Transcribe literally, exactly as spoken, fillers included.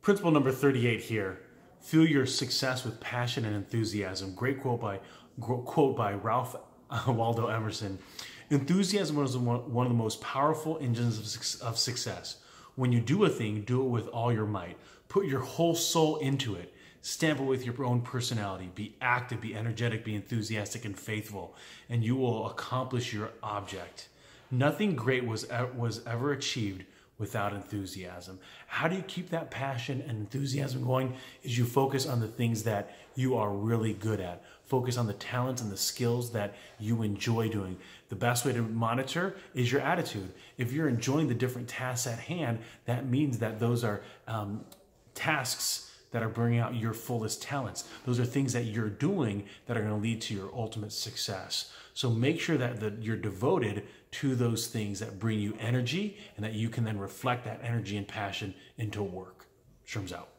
Principle number thirty-eight here. Fuel your success with passion and enthusiasm. Great quote by quote by Ralph Waldo Emerson. Enthusiasm is one of the most powerful engines of success. When you do a thing, do it with all your might. Put your whole soul into it. Stamp it with your own personality. Be active, be energetic, be enthusiastic and faithful, and you will accomplish your object. Nothing great was, was ever achieved without enthusiasm. How do you keep that passion and enthusiasm going? Is you focus on the things that you are really good at. Focus on the talents and the skills that you enjoy doing. The best way to monitor is your attitude. If you're enjoying the different tasks at hand, that means that those are um, tasks that are bringing out your fullest talents. Those are things that you're doing that are going to lead to your ultimate success. So make sure that, that you're devoted to those things that bring you energy and that you can then reflect that energy and passion into work. Sherm's out.